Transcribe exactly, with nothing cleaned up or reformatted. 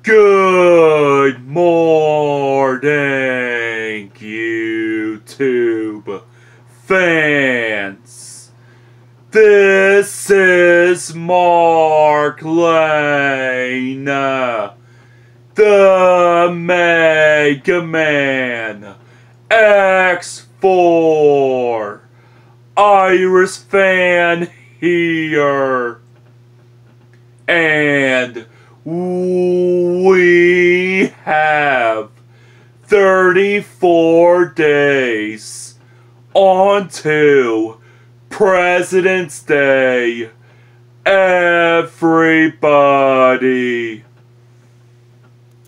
Good morning, YouTube fans. This is Mark Lane, the Mega Man X four Iris fan here, and we have thirty-four days onto President's Day, everybody.